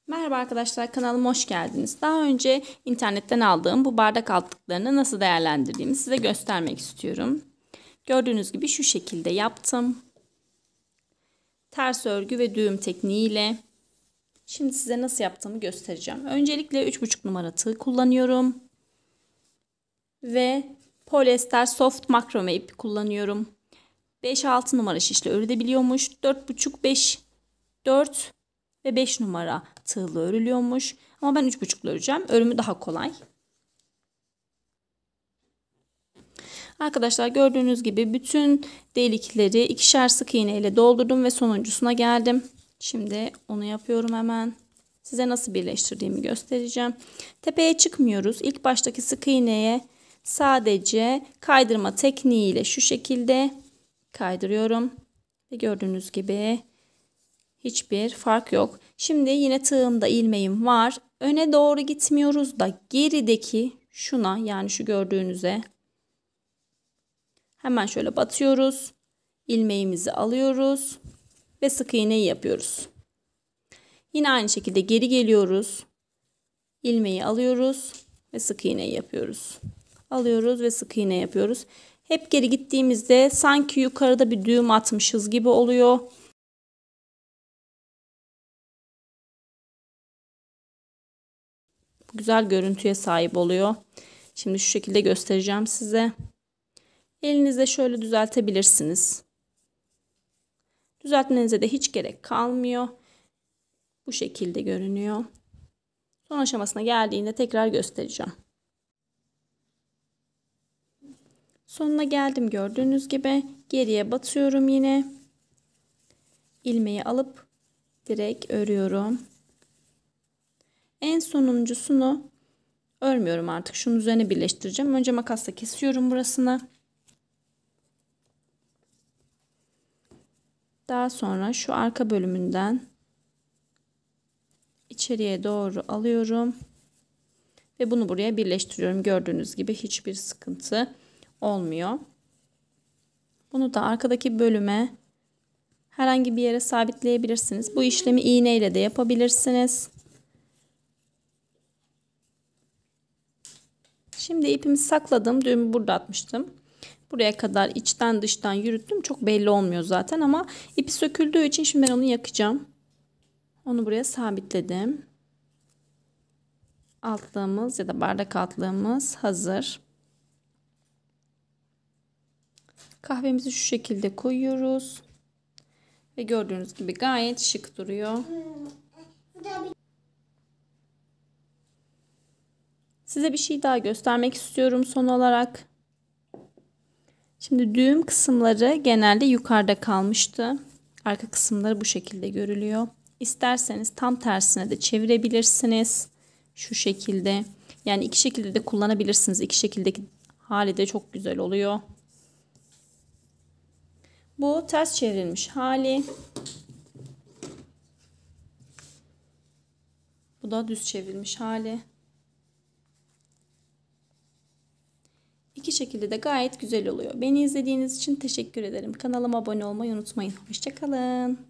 Merhaba arkadaşlar, kanalıma hoş geldiniz. Daha önce internetten aldığım bu bardak altlıklarını nasıl değerlendirdiğimi size göstermek istiyorum. Gördüğünüz gibi şu şekilde yaptım. Ters örgü ve düğüm tekniğiyle. Şimdi size nasıl yaptığımı göstereceğim. Öncelikle 3,5 numara tığ kullanıyorum. Ve polyester soft makrome ip kullanıyorum. 5-6 numara şişle örülebiliyormuş. 4,5-5, 4 ve 5 numara tığla örülüyormuş. Ama ben 3,5'la öreceğim. Örümü daha kolay. Arkadaşlar gördüğünüz gibi bütün delikleri ikişer sık iğne ile doldurdum ve sonuncusuna geldim. Şimdi onu yapıyorum hemen. Size nasıl birleştirdiğimi göstereceğim. Tepeye çıkmıyoruz. İlk baştaki sık iğneye sadece kaydırma tekniğiyle şu şekilde kaydırıyorum. Ve gördüğünüz gibi hiçbir fark yok. Şimdi yine tığımda ilmeğim var. Öne doğru gitmiyoruz da gerideki şuna, yani şu gördüğünüze hemen şöyle batıyoruz. İlmeğimizi alıyoruz ve sık iğneyi yapıyoruz. Yine aynı şekilde geri geliyoruz. İlmeği alıyoruz ve sık iğneyi yapıyoruz. Alıyoruz ve sık iğne yapıyoruz. Hep geri gittiğimizde sanki yukarıda bir düğüm atmışız gibi oluyor. Güzel görüntüye sahip oluyor. Şimdi şu şekilde göstereceğim size. Elinizle şöyle düzeltebilirsiniz. Düzeltmenize de hiç gerek kalmıyor. Bu şekilde görünüyor. Son aşamasına geldiğinde tekrar göstereceğim. Sonuna geldim gördüğünüz gibi. Geriye batıyorum yine. İlmeği alıp direkt örüyorum. En sonuncusunu örmüyorum artık. Şunun üzerine birleştireceğim. Önce makasla kesiyorum burasını. Daha sonra şu arka bölümünden içeriye doğru alıyorum. Ve bunu buraya birleştiriyorum. Gördüğünüz gibi hiçbir sıkıntı olmuyor. Bunu da arkadaki bölüme herhangi bir yere sabitleyebilirsiniz. Bu işlemi iğneyle de yapabilirsiniz. Şimdi ipimi sakladım. Düğümü burada atmıştım. Buraya kadar içten dıştan yürüttüm. Çok belli olmuyor zaten ama ipi söküldüğü için şimdi ben onu yakacağım. Onu buraya sabitledim. Altlığımız ya da bardak altlığımız hazır. Kahvemizi şu şekilde koyuyoruz. Ve gördüğünüz gibi gayet şık duruyor. Size bir şey daha göstermek istiyorum son olarak. Şimdi düğüm kısımları genelde yukarıda kalmıştı. Arka kısımları bu şekilde görülüyor. İsterseniz tam tersine de çevirebilirsiniz. Şu şekilde. Yani iki şekilde de kullanabilirsiniz. İki şekildeki hali de çok güzel oluyor. Bu ters çevrilmiş hali. Bu da düz çevrilmiş hali. İki şekilde de gayet güzel oluyor. Beni izlediğiniz için teşekkür ederim. Kanalıma abone olmayı unutmayın. Hoşça kalın.